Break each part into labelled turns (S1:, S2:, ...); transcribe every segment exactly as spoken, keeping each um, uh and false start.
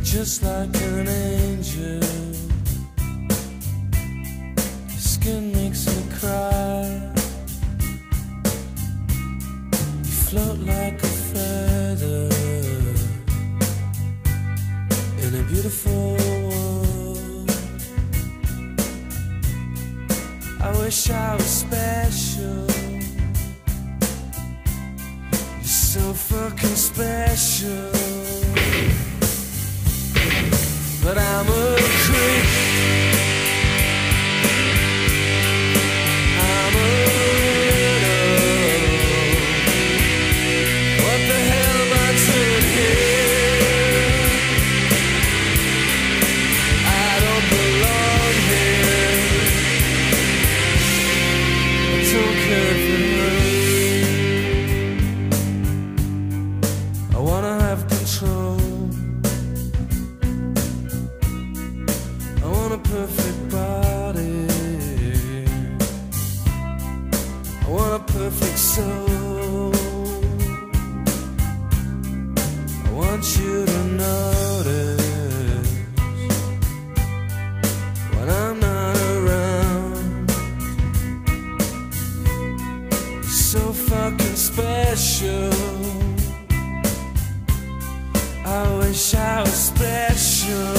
S1: just like an angel. Your skin makes me cry. You float like a feather in a beautiful world. I wish I was special. You're so fucking special. But I'm a creep. I'm a widow. What the hell am I doing here? I don't belong here. I don't care if it hurts. I wanna have control. I want a perfect body. I want a perfect soul. I want you to notice when I'm not around. You're so fucking special. I wish I was special.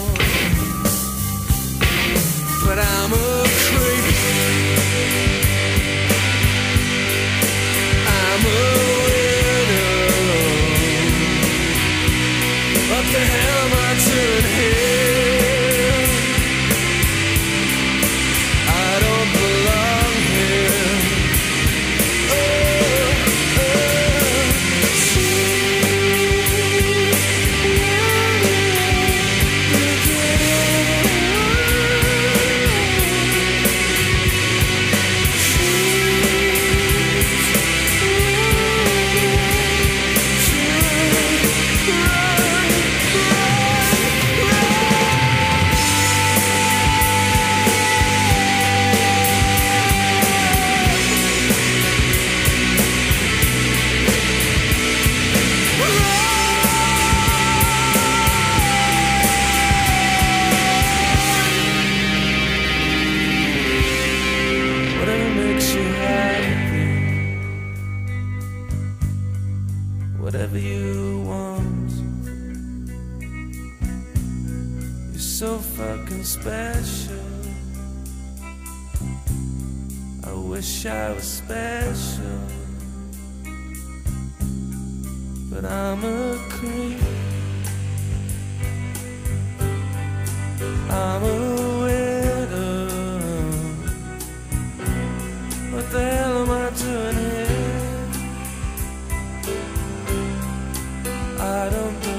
S1: But I'm a creep. I'm a widow. What the hell am I doing here? I don't belong here. Oh, oh, whatever you want. You're so fucking special. I wish I was special. But I'm a creep. I'm a widow. What the hell am I doing here? I don't know.